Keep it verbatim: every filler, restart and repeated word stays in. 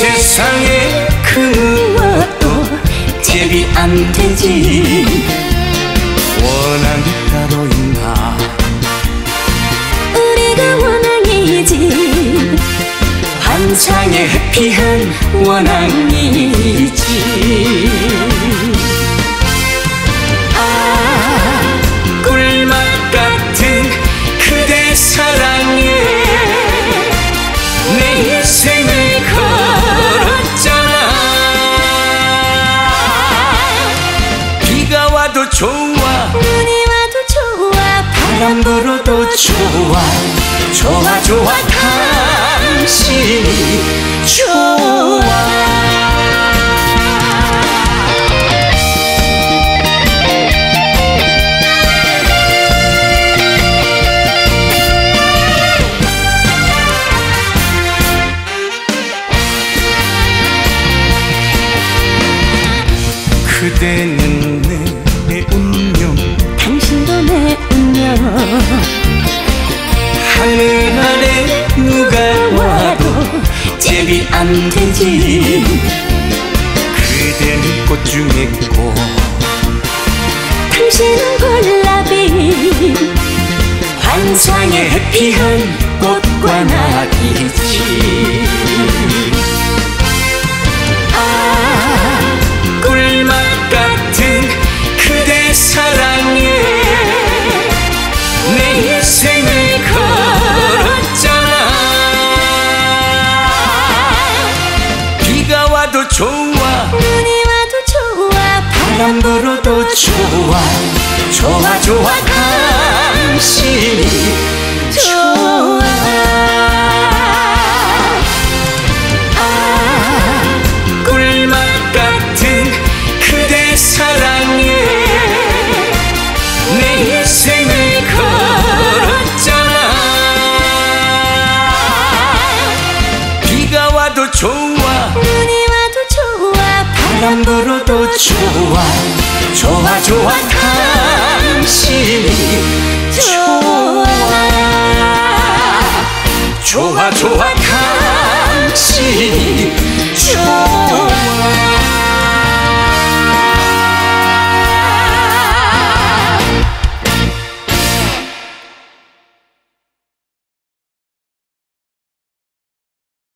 세상에 그 무엇도 제비 안 되지. 원한이 따로 있나? 우리가 원앙이지. 환상의 해피한 원앙이지. 아, 꿀맛 같은 그대 사랑에 내 인생을 걸었잖아. 비가 와도 좋아, 눈이 와도 좋아, 바람 불어도 좋아. 좋아 좋아 당신이 좋아. 그대는 내, 내 운명, 당신도 내 운명. 하늘 아래 누가 와도 제비 안 되지. 그대는 꽃 중에 꽃, 당신은 골라비. 환상의 해피한 꽃과 낙이지. 아, 꿀맛 같은 그대 사랑에 내 인생을 걸었잖아. 비가 와도 좋아, 눈이 와도 좋아, 바람 불어도 좋아. 좋아 좋아 당신이